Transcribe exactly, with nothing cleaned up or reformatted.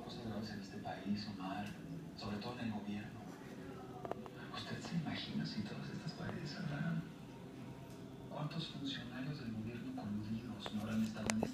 cosas graves en este país, Omar, sobre todo en el gobierno. ¿Usted se imagina si todas estas paredes hablaran? ¿Cuántos funcionarios del gobierno coludidos no habrán estado en